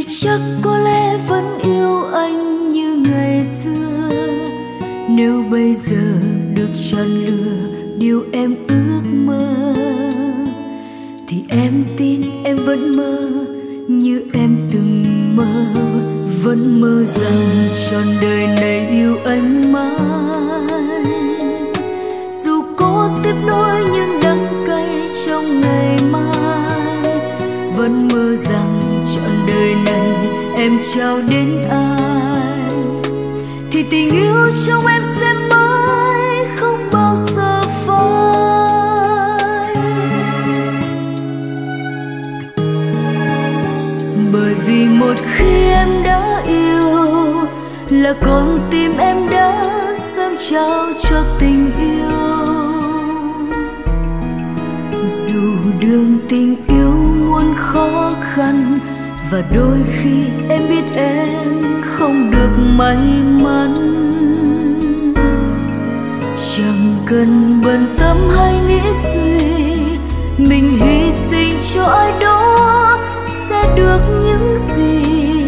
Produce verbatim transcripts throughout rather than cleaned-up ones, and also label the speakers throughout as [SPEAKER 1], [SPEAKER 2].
[SPEAKER 1] chắc có lẽ vẫn yêu anh như ngày xưa. Nếu bây giờ được chọn lựa điều em ước mơ, thì em tin em vẫn mơ như em từng mơ. Vẫn mơ rằng trọn đời này yêu anh mãi, dù có tiếp nối những đắng cay trong ngày mai. Vẫn mơ rằng trọn đời này em trao đến ai, thì tình yêu trong em sẽ mãi không bao giờ phai. Bởi vì một khi em đã yêu là con tim em đã dâng trao cho tình yêu. Dù đường tình yêu muôn khó khăn, và đôi khi em biết em không được may mắn. Chẳng cần bận tâm hay nghĩ suy, mình hy sinh cho ai đó sẽ được những gì.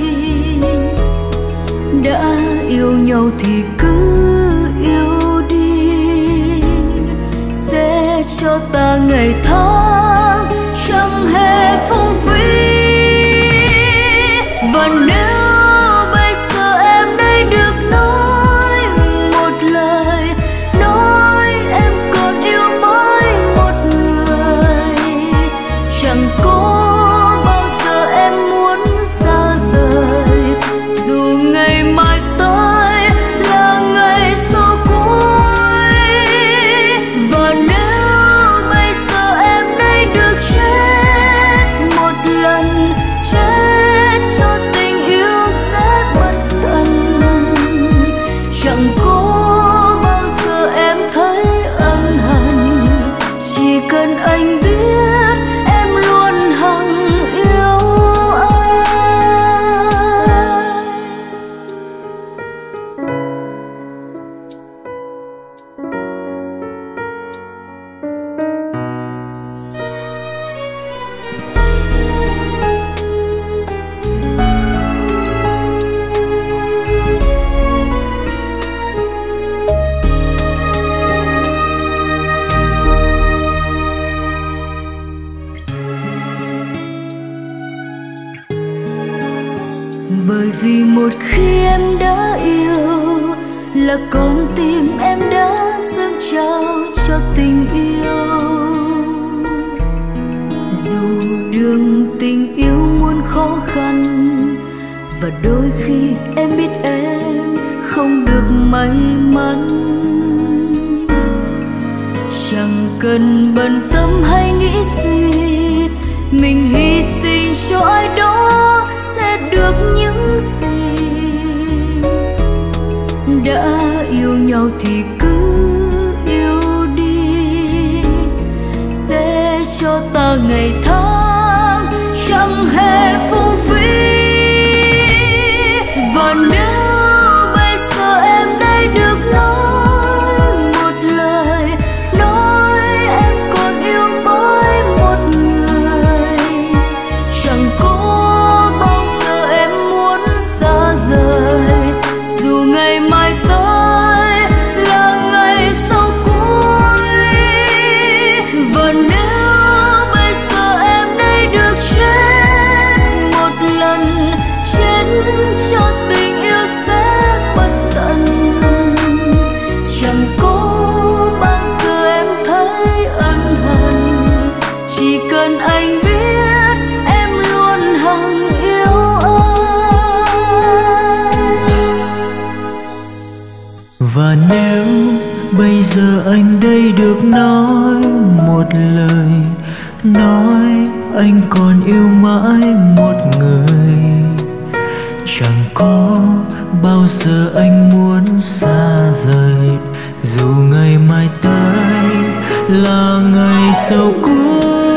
[SPEAKER 1] Đã yêu nhau thì cứ yêu đi, sẽ cho ta ngày tháng chẳng hề phung phí. Và nếu bây giờ em đây được nói một lời, nói em còn yêu mãi một người, chẳng có bao giờ em muốn xa rời. Dù ngày mai tới là ngày số cuối, và nếu bây giờ em đây được chết một lần, chết cho tình yêu sẽ bất tận. Chẳng có bao giờ em thấy ân hận, chỉ cần anh biết em luôn hằng yêu anh. Bởi vì một khi em đã yêu là con tim em đã dâng trao cho tình yêu. Dù đường tình yêu muôn khó khăn, và đôi khi em biết em không được may mắn. Chẳng cần bận tâm hay nghĩ suy, mình hy sinh cho ai đó sẽ được những gì. Đã yêu nhau thì cứ yêu đi, sẽ cho ta ngày tháng chẳng hề phung phí. Và nếu bây giờ em đây được nói một lời, nói em còn yêu mãi một người, chẳng có bao giờ em muốn xa rời. Dù ngày mai tới là ngày sau cuối, và nếu bây giờ em đây được chết một lần, chết cho tình yêu sẽ bất tận. Chẳng có bao giờ em thấy ân hận, chỉ cần anh biết em luôn hằng yêu anh.
[SPEAKER 2] Và nếu bây giờ anh đây được nói một lời, nói anh còn yêu mãi một người, chẳng có bao giờ anh muốn xa rời. Dù ngày mai tới là ngày sau cuối,